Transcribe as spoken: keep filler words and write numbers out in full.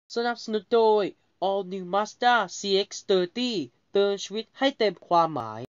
สนับสนุนโดย All New Mazda ซี เอ็กซ์ สามสิบ เติมชีวิตให้เต็มความหมาย